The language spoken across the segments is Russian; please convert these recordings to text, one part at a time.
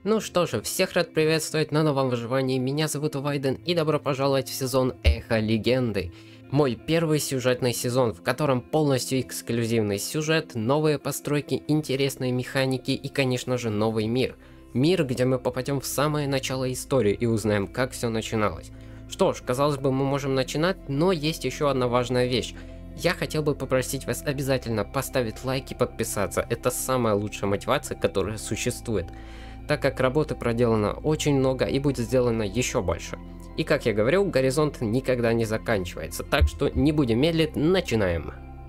Ну что же, всех рад приветствовать на новом выживании, меня зовут Вайден и добро пожаловать в сезон Эхо Легенды. Мой первый сюжетный сезон, в котором полностью эксклюзивный сюжет, новые постройки, интересные механики и, конечно же, новый мир. Мир, где мы попадем в самое начало истории и узнаем, как все начиналось. Что ж, казалось бы, мы можем начинать, но есть еще одна важная вещь. Я хотел бы попросить вас обязательно поставить лайк и подписаться, это самая лучшая мотивация, которая существует. Так как работы проделано очень много и будет сделано еще больше. И как я говорил, горизонт никогда не заканчивается, так что не будем медлить, начинаем.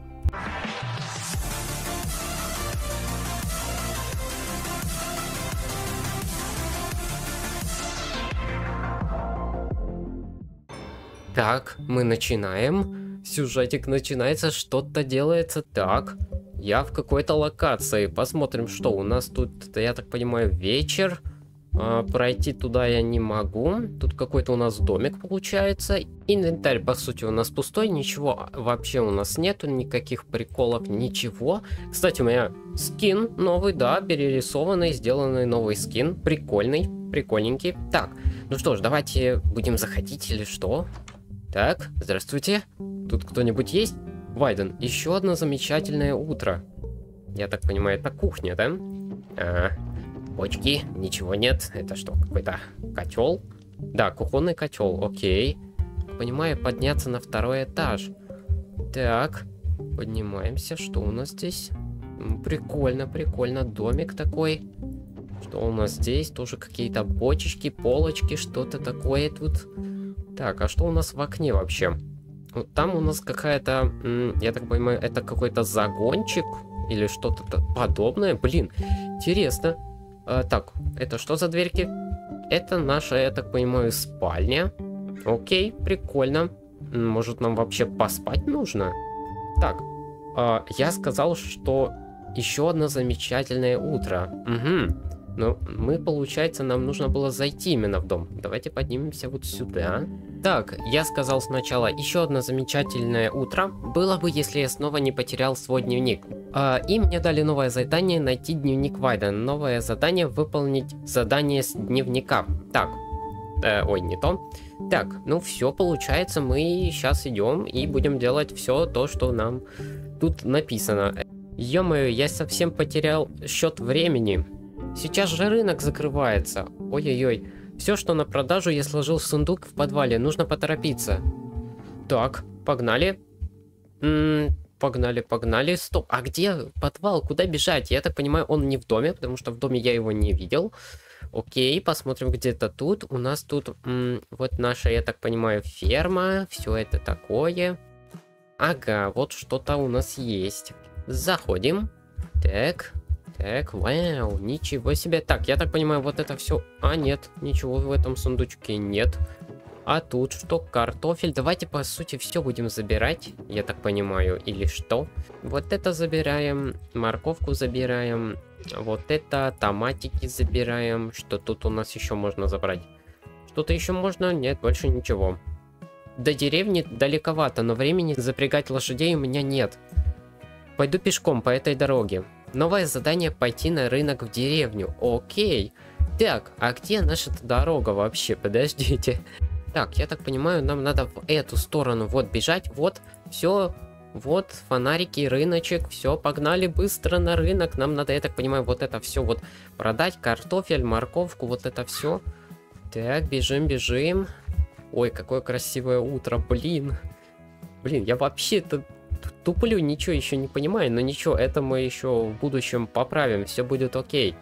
Так, мы начинаем. Сюжетик начинается, что-то делается. Так, я в какой-то локации. Посмотрим, что у нас тут, я так понимаю, вечер. Пройти туда я не могу. Тут какой-то у нас домик получается. Инвентарь, по сути, у нас пустой. Ничего вообще у нас нету. Никаких приколов, ничего. Кстати, у меня скин новый, да, перерисованный, сделанный новый скин. Прикольный, прикольненький. Так, ну что ж, давайте будем заходить или что? Так, здравствуйте. Тут кто-нибудь есть? Вайден, еще одно замечательное утро. Я так понимаю, это кухня, да? Бочки, ничего нет. Это что, какой-то котел? Да, кухонный котел, окей. Понимаю, подняться на второй этаж. Так, поднимаемся. Что у нас здесь? Прикольно, прикольно. Домик такой. Что у нас здесь? Тоже какие-то бочечки, полочки, что-то такое тут. Так, а что у нас в окне вообще? Вот там у нас какая-то, я так понимаю, это какой-то загончик или что-то подобное. Блин, интересно. Так, это что за дверьки? Это наша, я так понимаю, спальня. Окей, прикольно. Может, нам вообще поспать нужно? Так, я сказал, что еще одно замечательное утро. Угу. Но мы, получается, нам нужно было зайти именно в дом. Давайте поднимемся вот сюда. Так, я сказал сначала, еще одно замечательное утро. Было бы, если я снова не потерял свой дневник. И мне дали новое задание найти дневник Вайдена. Новое задание выполнить задание с дневника. Так, ой, не то. Так, ну все, получается, мы сейчас идем и будем делать все то, что нам тут написано. Ё-моё, я совсем потерял счет времени. Сейчас же рынок закрывается. Ой-ой-ой. Все, что на продажу, я сложил в сундук в подвале. Нужно поторопиться. Так, погнали. Погнали. Стоп, а где подвал? Куда бежать? Я так понимаю, он не в доме, потому что в доме я его не видел. Окей, посмотрим где-то тут. У нас тут вот наша, я так понимаю, ферма. Все это такое. Ага, вот что-то у нас есть. Заходим. Так, вау, ничего себе. Так, я так понимаю, вот это все... А, нет, ничего в этом сундучке нет. А тут что? Картофель. Давайте, по сути, все будем забирать, я так понимаю, или что? Вот это забираем, морковку забираем, вот это, томатики забираем. Что тут у нас еще можно забрать? Что-то еще можно? Нет, больше ничего. До деревни далековато, но времени запрягать лошадей у меня нет. Пойду пешком по этой дороге. Новое задание пойти на рынок в деревню. Окей. Так, а где наша дорога вообще? Подождите. Так, я так понимаю, нам надо в эту сторону вот бежать. Вот, все. Вот, фонарики, рыночек. Все, погнали быстро на рынок. Нам надо, я так понимаю, вот это все вот продать. Картофель, морковку, вот это все. Так, бежим. Ой, какое красивое утро, блин. Блин, я вообще-то... туплю, ничего еще не понимаю, но ничего, это мы еще в будущем поправим, все будет окей.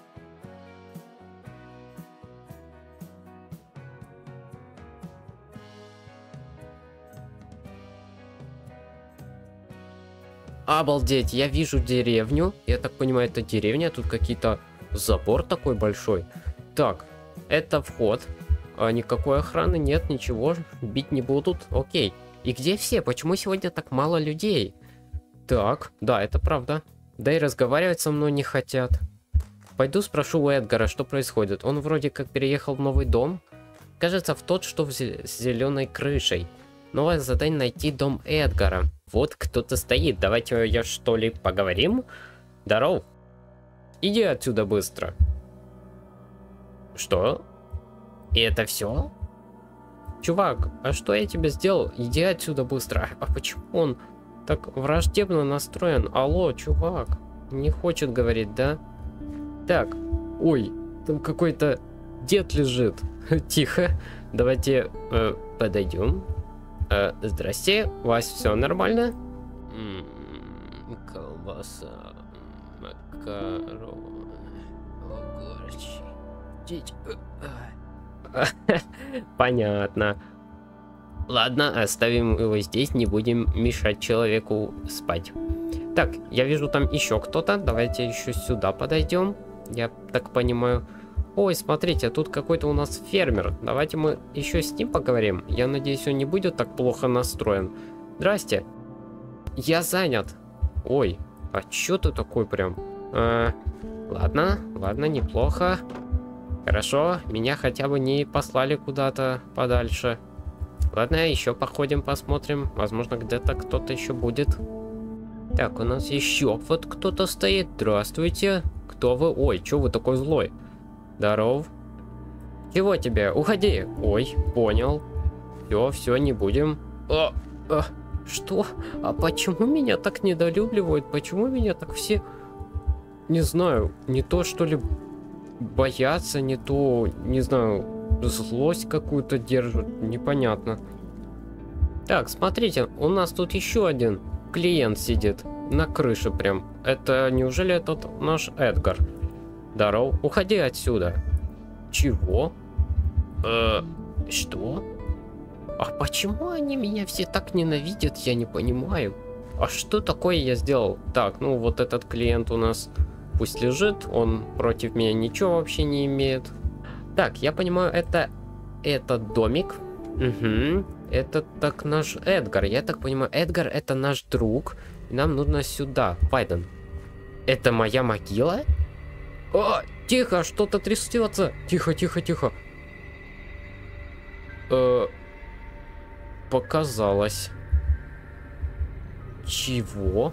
Обалдеть, я вижу деревню, я так понимаю, это деревня, тут какие-то забор такой большой. Так, это вход, никакой охраны нет, ничего, бить не будут, окей. И где все? Почему сегодня так мало людей? Так, да, это правда. Да и разговаривать со мной не хотят. Пойду спрошу у Эдгара, что происходит. Он вроде как переехал в новый дом. Кажется, в тот, что с зеленой крышей. Новое задание найти дом Эдгара. Вот кто-то стоит. Давайте я что ли поговорим? Здоров. Иди отсюда быстро. Что? И это все? Чувак, а что я тебе сделал? Иди отсюда быстро. А почему он так враждебно настроен? Алло, чувак. Не хочет говорить, да? Так, ой, там какой-то дед лежит. Тихо. Давайте подойдем. Здрасте, у вас все нормально? Колбаса, макароны, огурчик. Понятно. Ладно, оставим его здесь, не будем мешать человеку спать. Так, я вижу там еще кто-то. Давайте еще сюда подойдем. Я так понимаю. Ой, смотрите, тут какой-то у нас фермер. Давайте мы еще с ним поговорим. Я надеюсь, он не будет так плохо настроен. Здрасте. Я занят. Ой, а чё ты такой прям? Ладно, неплохо. Хорошо, меня хотя бы не послали куда-то подальше. Ладно, еще походим, посмотрим. Возможно, где-то кто-то еще будет. Так, у нас еще вот кто-то стоит. Здравствуйте. Кто вы? Ой, чё вы такой злой? Здоров. Чего тебе? Уходи. Ой, понял. Все, не будем. Что? А почему меня так недолюбливают? Почему меня так все... Не знаю, не то что ли боятся, не то, не знаю, злость какую-то держат. Непонятно. Так, смотрите, у нас тут еще один клиент сидит на крыше прям. Это неужели этот наш Эдгар? Здоров. Уходи отсюда. Чего? Что? А почему они меня все так ненавидят, я не понимаю. А что такое я сделал? Так, ну вот этот клиент у нас пусть лежит, он против меня ничего вообще не имеет. Так, я понимаю, это этот домик. Угу. Это так наш Эдгар. Я так понимаю, Эдгар это наш друг. И нам нужно сюда. Вайден. Это моя могила? О, тихо, что-то трясется. Тихо. Показалось. Чего?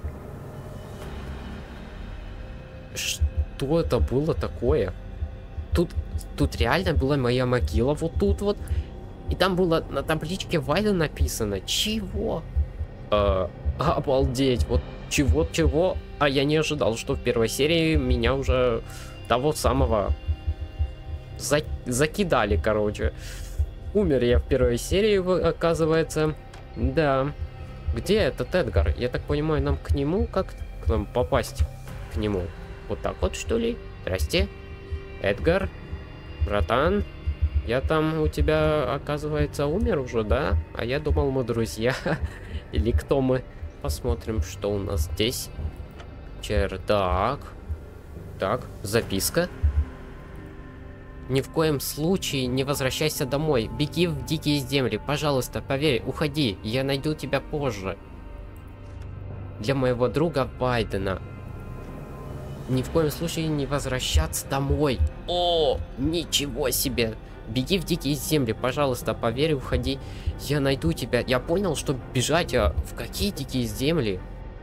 Что это было такое? Тут реально была моя могила, вот тут вот. И там было на табличке Вайден написано. Чего? Обалдеть, вот чего? А я не ожидал, что в первой серии меня уже того самого закидали, короче. Умер я в первой серии, оказывается. Да. Где этот Эдгар? Я так понимаю, нам к нему? Как к нам попасть к нему? Вот так вот, что ли? Здрасте. Эдгар. Братан. Я там у тебя, оказывается, умер уже, да? А я думал, мы друзья. Или кто мы? Посмотрим, что у нас здесь. Чердак. Так, записка. Ни в коем случае не возвращайся домой. Беги в дикие земли. Пожалуйста, поверь, уходи. Я найду тебя позже. Для моего друга Вайдена. Ни в коем случае не возвращаться домой. О, ничего себе. Беги в дикие земли, пожалуйста, поверь, уходи. Я найду тебя. Я понял, что бежать, а в какие дикие земли?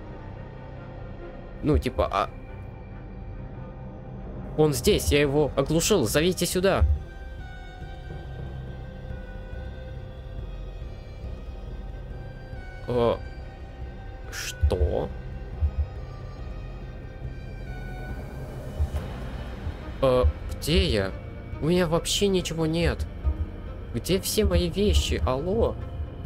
Ну, типа, он здесь, я его оглушил, зовите сюда. Что? Где я? У меня вообще ничего нет. Где все мои вещи? Алло?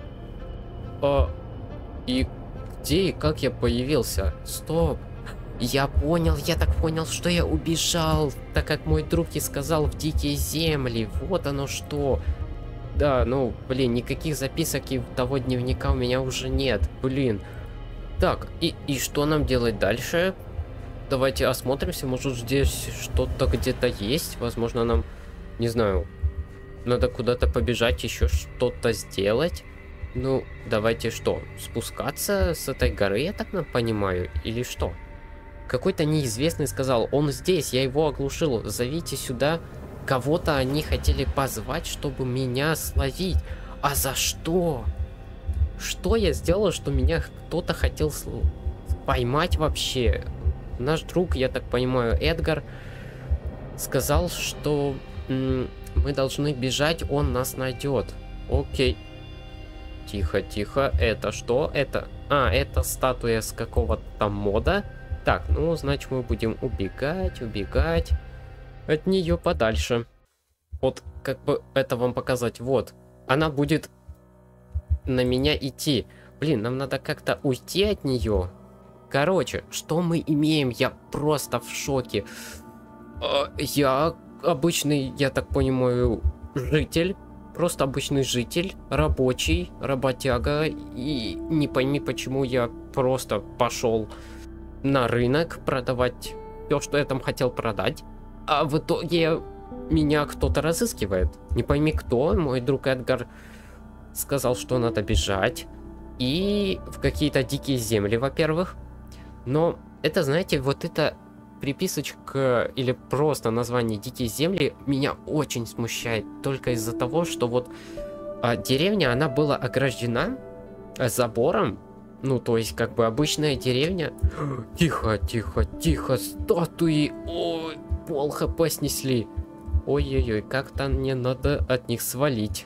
И где и как я появился? Стоп. Я так понял, что я убежал, так как мой друг и сказал, в дикие земли. Вот оно что. Да, ну, блин, никаких записок и того дневника у меня уже нет. Блин. Так, и что нам делать дальше? Давайте осмотримся, может здесь что-то где-то есть. Возможно, нам, не знаю, надо куда-то побежать, еще что-то сделать. Ну, давайте что, спускаться с этой горы, я так понимаю, или что? Какой-то неизвестный сказал, он здесь, я его оглушил, зовите сюда. Кого-то они хотели позвать, чтобы меня словить. А за что? Что я сделал, что меня кто-то хотел поймать вообще? Наш друг, я так понимаю, Эдгар, сказал, что Мы должны бежать, он нас найдет. Окей. Тихо, тихо. Это что? Это... А, это статуя с какого-то там мода. Так, ну, значит, мы будем убегать, убегать от нее подальше. Вот, как бы это вам показать. Вот. Она будет на меня идти. Блин, нам надо как-то уйти от нее. Короче, что мы имеем? Я просто в шоке. Я обычный, я так понимаю, житель. Просто обычный житель, рабочий, работяга. И не пойми, почему я просто пошел на рынок продавать все, что я там хотел продать. А в итоге меня кто-то разыскивает. Не пойми кто. Мой друг Эдгар сказал, что надо бежать. И в какие-то дикие земли, во-первых. Но это, знаете, вот это приписочка или просто название «Дикие земли» меня очень смущает. Только из-за того, что вот деревня, она была ограждена забором. Ну, то есть, как бы обычная деревня. Тихо, тихо, тихо, статуи. Ой, пол хп снесли. Ой-ой-ой, как-то мне надо от них свалить.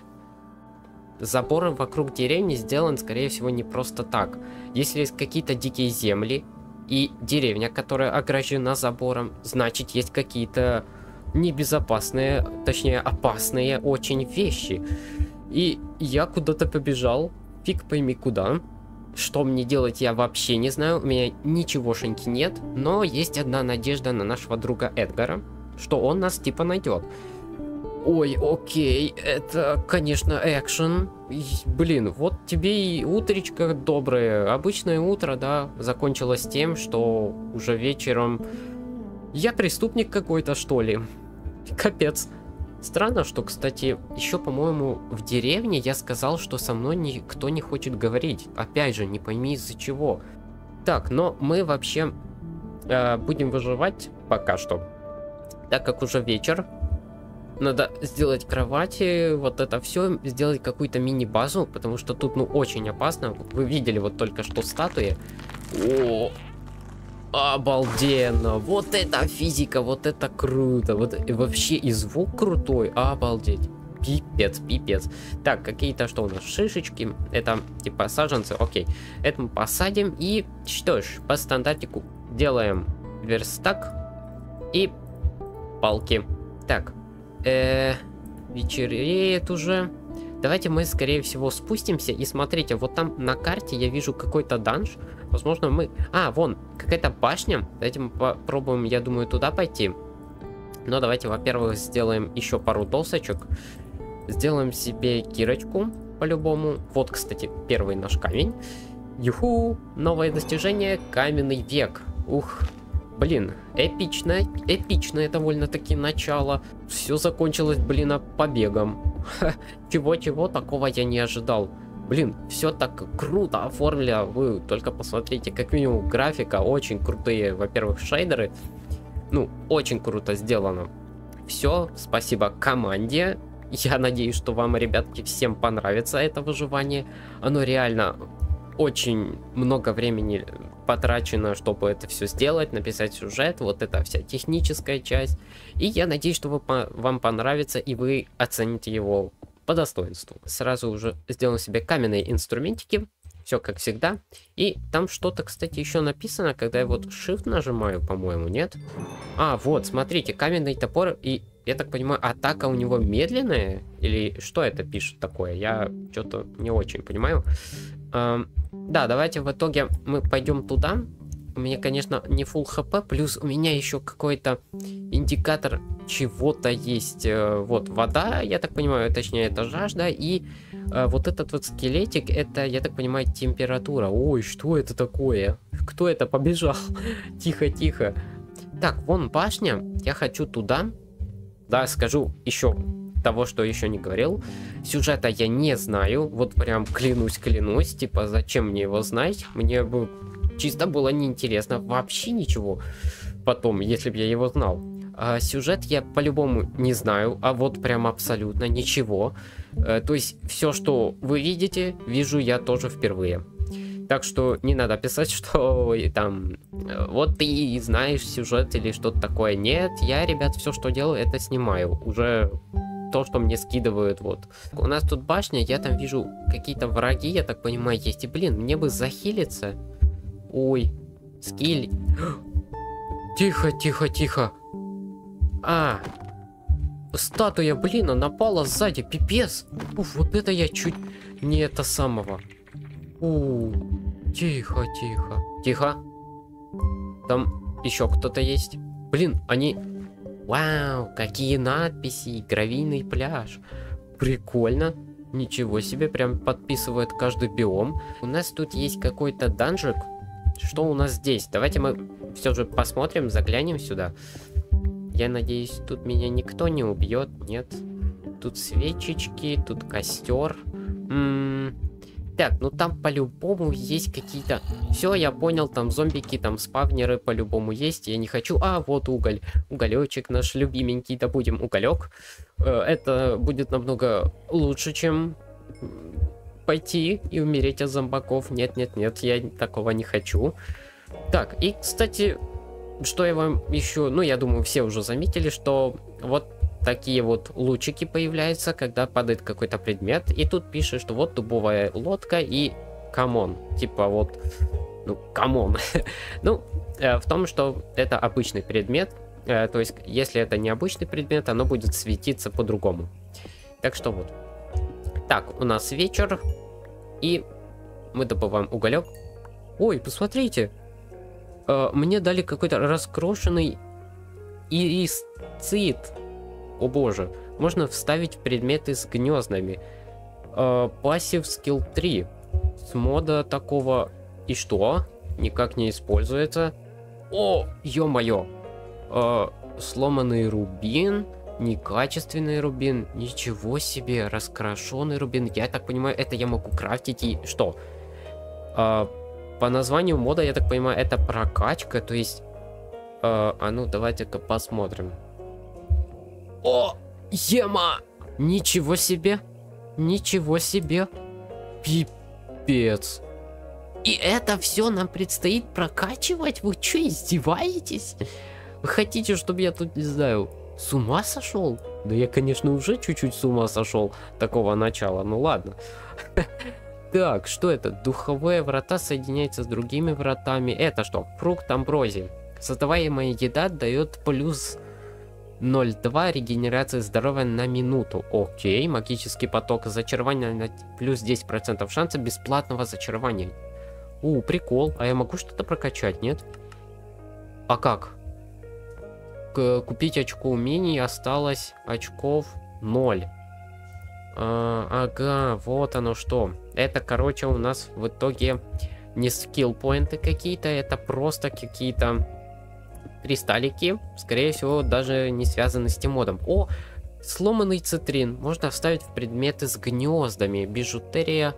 Забор вокруг деревни сделан, скорее всего, не просто так. Если есть какие-то дикие земли и деревня, которая ограждена забором, значит, есть какие-то небезопасные, точнее, опасные очень вещи. И я куда-то побежал, фиг пойми куда. Что мне делать, я вообще не знаю, у меня ничегошеньки нет, но есть одна надежда на нашего друга Эдгара, что он нас типа найдет. Ой, окей, это, конечно, экшен. Блин, вот тебе и утречко доброе. Обычное утро, да, закончилось тем, что уже вечером я преступник какой-то, что ли. Капец. Странно, что, кстати, еще, по-моему, в деревне я сказал, что со мной никто не хочет говорить. Опять же, не пойми из-за чего. Так, но мы вообще будем выживать пока что. Так как уже вечер. Надо сделать кровати, вот это все, сделать какую-то мини-базу, потому что тут, ну, очень опасно. Вы видели вот только что статуи. О, обалденно! Вот это физика, вот это круто! Вот и вообще и звук крутой, обалдеть! Пипец, пипец. Так, какие-то что у нас? Шишечки. Это типа саженцы, окей. Это мы посадим и что ж, по стандартику делаем верстак и палки. Так. Вечереет уже. Давайте мы, скорее всего, спустимся. И смотрите, вот там на карте я вижу какой-то данж. Возможно, мы... А, вон, какая-то башня. Давайте мы попробуем, я думаю, туда пойти. Но давайте, во-первых, сделаем еще пару досочек. Сделаем себе кирочку, по-любому. Вот, кстати, первый наш камень. Юху! Новое достижение. Каменный век. Ух... Блин, эпичное довольно-таки начало. Все закончилось, блин, побегом. Чего-чего, такого я не ожидал. Блин, все так круто оформлено. Вы только посмотрите, как минимум графика, очень крутые, во-первых, шейдеры. Ну, очень круто сделано. Все, спасибо команде. Я надеюсь, что вам, ребятки, всем понравится это выживание. Оно реально... Очень много времени потрачено, чтобы это все сделать, написать сюжет, вот эта вся техническая часть. И я надеюсь, что вам понравится и вы оцените его по достоинству. Сразу уже сделал себе каменные инструментики, все как всегда. И там что-то, кстати, еще написано, когда я вот Shift нажимаю, по-моему, нет? А, вот, смотрите, каменный топор, и я так понимаю, атака у него медленная? Или что это пишет такое? Я что-то не очень понимаю. Да, давайте в итоге мы пойдем туда. У меня, конечно, не full хп, плюс у меня еще какой-то индикатор чего-то есть. Вот вода, я так понимаю, точнее это жажда. И вот этот вот скелетик, это, я так понимаю, температура. Ой, что это такое? Кто это побежал? Тихо, тихо. Так, вон башня, я хочу туда. Да, скажу еще... того, что еще не говорил. Сюжета я не знаю. Вот прям клянусь. Типа, зачем мне его знать? Мне бы чисто было неинтересно. Вообще ничего. Потом, если бы я его знал. А сюжет я по-любому не знаю. А вот прям абсолютно ничего. То есть, все, что вы видите, вижу я тоже впервые. Так что не надо писать, что там вот ты знаешь сюжет или что-то такое. Нет, я, ребят, все, что делаю, это снимаю. Уже то, что мне скидывают, вот. У нас тут башня, я там вижу какие-то враги, я так понимаю, есть. И, блин, мне бы захилиться. Ой, скилл. Тихо, тихо, тихо. Статуя, блин, она напала сзади, пипец. Уф, вот это я чуть не это самого. Тихо, тихо. Тихо. Там еще кто-то есть. Блин, они... Вау, какие надписи. Гравийный пляж. Прикольно. Ничего себе, прям подписывает каждый биом. У нас тут есть какой-то данжик. Что у нас здесь? Давайте мы все же посмотрим, заглянем сюда. Я надеюсь, тут меня никто не убьет. Нет. Тут свечечки, тут костер. Так, ну там по-любому есть какие-то... Все, я понял, там зомбики, там спавнеры по-любому есть. Я не хочу... Вот уголь. Уголечек наш любименький. Добудем уголек. Это будет намного лучше, чем пойти и умереть от зомбаков. Нет, нет, нет, я такого не хочу. Так, и, кстати, что я вам еще... Ну, я думаю, все уже заметили, что вот такие вот лучики появляются, когда падает какой-то предмет. И тут пишет, что вот дубовая лодка и камон. Типа вот, ну, камон. Ну, в том, что это обычный предмет. То есть, если это не обычный предмет, оно будет светиться по-другому. Так что вот. Так, у нас вечер. И мы добываем уголек. Ой, посмотрите. Мне дали какой-то раскрошенный ирисцит. О боже. Можно вставить предметы с гнездами. Passive Skill 3. С мода такого... И что? Никак не используется. О, ё-моё. Сломанный рубин. Некачественный рубин. Ничего себе. Раскрашенный рубин. Я так понимаю, это я могу крафтить и... Что? По названию мода, я так понимаю, это прокачка. То есть... ну, давайте-ка посмотрим. О, ема! Ничего себе! Ничего себе! Пипец! И это все нам предстоит прокачивать? Вы что, издеваетесь? Вы хотите, чтобы я тут, не знаю, с ума сошел? Да я, конечно, уже чуть-чуть с ума сошел такого начала, ну ладно. Так, что это? Духовые врата соединяются с другими вратами. Это что? Фрукт амброзии. Создаваемая еда дает плюс 0,2 регенерации здоровья на минуту. Окей, магический поток зачарования на плюс 10% шанса бесплатного зачарования. Прикол. А я могу что-то прокачать, нет? А как? Купить очко умений, осталось очков 0. Ага, вот оно что. Это, короче, у нас в итоге не скилл-поинты какие-то, это просто какие-то кристаллики, скорее всего, даже не связаны с тем модом. О, сломанный цитрин. Можно вставить в предметы с гнездами. Бижутерия.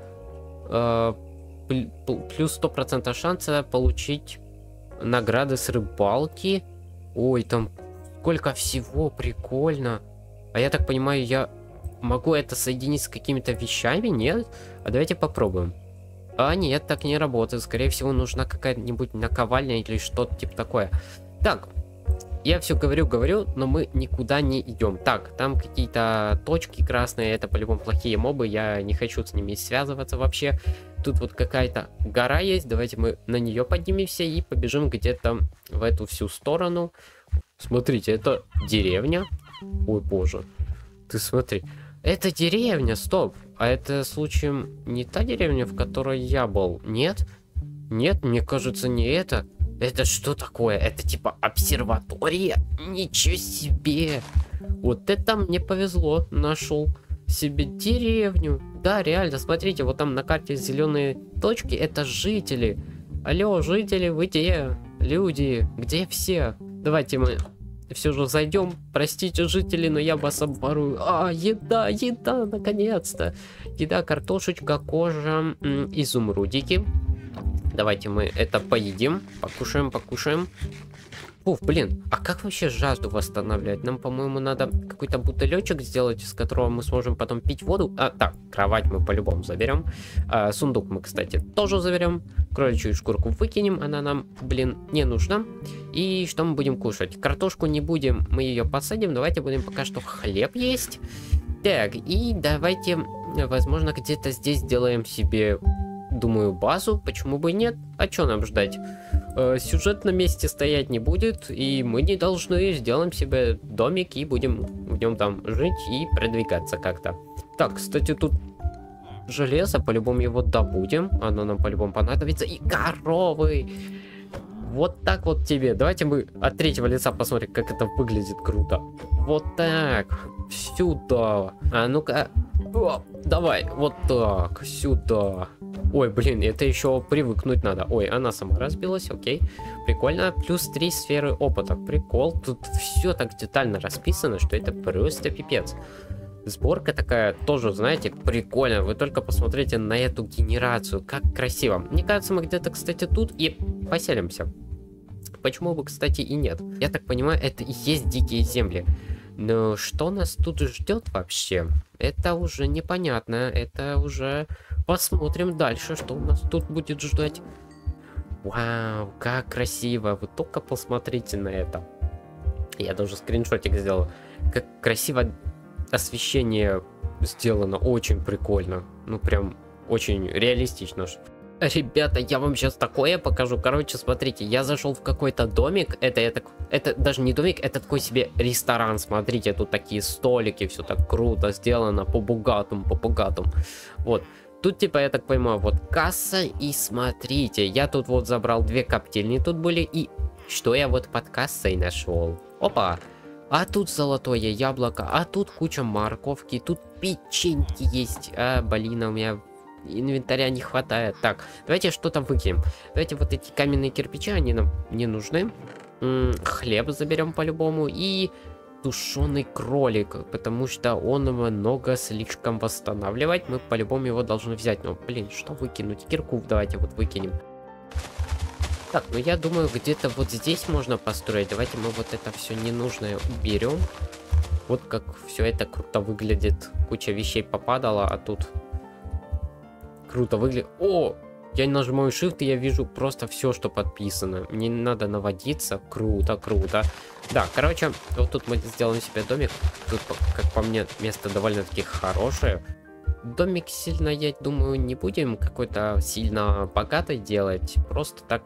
Плюс 100% шанса получить награды с рыбалки. Ой, там сколько всего, прикольно. А я так понимаю, я могу это соединить с какими-то вещами, нет? А давайте попробуем. Нет, так не работает. Скорее всего, нужна какая-нибудь наковальня или что-то типа такое. Так, я все говорю, но мы никуда не идем. Так, там какие-то точки красные, это по-любому плохие мобы, я не хочу с ними связываться вообще. Тут вот какая-то гора есть, давайте мы на нее поднимемся и побежим где-то в эту всю сторону. Смотрите, это деревня. Ой, боже, ты смотри. Это деревня, стоп. А это случаем не та деревня, в которой я был? Нет? Нет, мне кажется, не это. Это что такое? Это типа обсерватория? Ничего себе! Вот это мне повезло. Нашел себе деревню. Да, реально, смотрите, вот там на карте зеленые точки. Это жители. Алло, жители, вы где? Люди, где все? Давайте мы все же зайдем. Простите, жители, но я вас обворую. Еда, еда, наконец-то. Еда, картошечка, кожа, изумрудики. Давайте мы это поедим. Покушаем. Уф, блин, а как вообще жажду восстанавливать? Нам, по-моему, надо какой-то бутылечек сделать, из которого мы сможем потом пить воду. Так, кровать мы по-любому заберем. Сундук мы, кстати, тоже заберем. Кроличью шкурку выкинем, она нам, блин, не нужна. И что мы будем кушать? Картошку не будем, мы ее посадим. Давайте будем пока что хлеб есть. Так, и давайте, возможно, где-то здесь сделаем себе, думаю, базу. Почему бы и нет? А что нам ждать? Сюжет на месте стоять не будет, и мы не должны. Сделаем себе домик и будем в нем там жить и продвигаться как-то. Так, кстати, тут железо, по-любому его добудем. Оно нам по-любому понадобится. И коровы! Вот так вот тебе. Давайте мы от третьего лица посмотрим, как это выглядит круто. Вот так. Сюда. А ну-ка. Давай. Вот так. Сюда. Ой, блин, это еще привыкнуть надо. Ой, она сама разбилась, окей. Прикольно. Плюс 3 сферы опыта. Прикол. Тут все так детально расписано, что это просто пипец. Сборка такая тоже, знаете, прикольная. Вы только посмотрите на эту генерацию. Как красиво. Мне кажется, мы где-то, кстати, тут и поселимся. Почему бы, кстати, и нет? Я так понимаю, это и есть дикие земли. Но что нас тут ждет вообще? Это уже непонятно. Это уже... Посмотрим дальше, что у нас тут будет ждать. Вау, как красиво. Вы только посмотрите на это. Я даже скриншотик сделал. Как красиво освещение сделано. Очень прикольно. Ну, прям очень реалистично. Ребята, я вам сейчас такое покажу. Короче, смотрите, я зашел в какой-то домик. Это даже не домик, это такой себе ресторан. Смотрите, тут такие столики, все так круто сделано, по-богатому, по-богатому. Вот. Тут, типа, я так понимаю, вот касса, и смотрите, я тут вот забрал 2 коптильни, тут были, и что я вот под кассой нашел? Опа! А тут золотое яблоко, а тут куча морковки, тут печеньки есть. Блин, у меня инвентаря не хватает. Так, давайте что-то выкинем. Давайте вот эти каменные кирпичи, они нам не нужны. Хлеб заберем по-любому, и... Тушеный кролик, потому что он много слишком восстанавливать. Мы по-любому его должны взять. Но, блин, что выкинуть? Кирку давайте вот выкинем. Так, ну я думаю, где-то вот здесь можно построить. Давайте мы вот это все ненужное уберем. Вот как все это круто выглядит. Куча вещей попадала, а тут круто выглядит. О! Я нажимаю Shift, и я вижу просто все, что подписано. Мне не надо наводиться. Круто, круто. Да, короче, вот тут мы сделаем себе домик. Тут, как по мне, место довольно-таки хорошее. Домик сильно, я думаю, не будем какой-то сильно богатый делать. Просто так.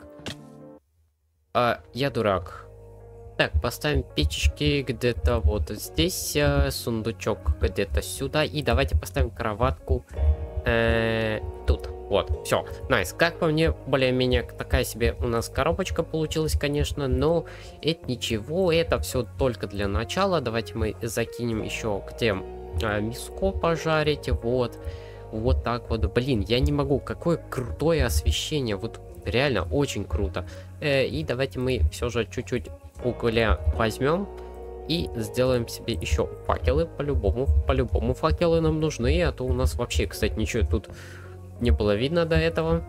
Я дурак. Так, поставим печечки где-то вот здесь. Сундучок где-то сюда. И давайте поставим кроватку тут. Вот, все, найс. Как по мне, более-менее такая себе у нас коробочка получилась, конечно, но это ничего, это все только для начала. Давайте мы закинем еще где мяско пожарить, вот так вот. Блин, я не могу, какое крутое освещение, вот реально очень круто. И давайте мы все же чуть-чуть угля возьмем и сделаем себе еще факелы, по-любому факелы нам нужны, а то у нас вообще, кстати, ничего тут не было видно до этого.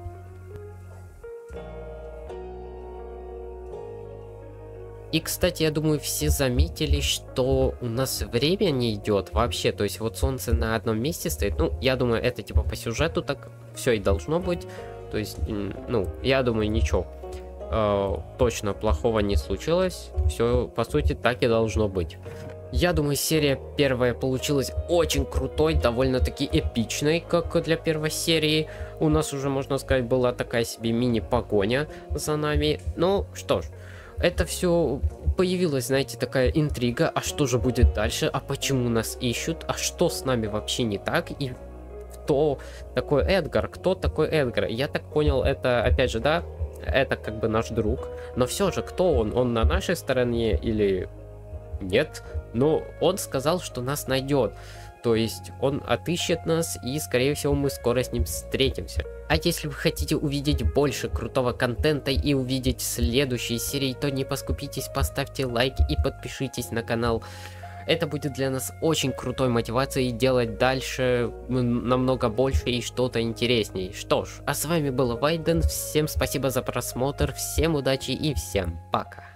И, кстати, я думаю, все заметили, что у нас время не идет вообще. То есть вот солнце на одном месте стоит. Ну, я думаю, это типа по сюжету так все и должно быть. То есть, ну, я думаю, ничего точно плохого не случилось. Все, по сути, так и должно быть. Я думаю, серия первая получилась очень крутой, довольно-таки эпичной, как для первой серии. У нас уже, можно сказать, была такая себе мини-погоня за нами. Ну, что ж, это все появилась, знаете, такая интрига. А что же будет дальше? А почему нас ищут? А что с нами вообще не так? И кто такой Эдгар? Кто такой Эдгар? Я так понял, это, опять же, да, это как бы наш друг. Но все же, кто он? Он на нашей стороне или... Нет, но он сказал, что нас найдет. То есть он отыщет нас, и скорее всего мы скоро с ним встретимся. А если вы хотите увидеть больше крутого контента и увидеть следующие серии, то не поскупитесь, поставьте лайк и подпишитесь на канал. Это будет для нас очень крутой мотивацией делать дальше намного больше и что-то интереснее. Что ж, а с вами был Вайден, всем спасибо за просмотр, всем удачи и всем пока.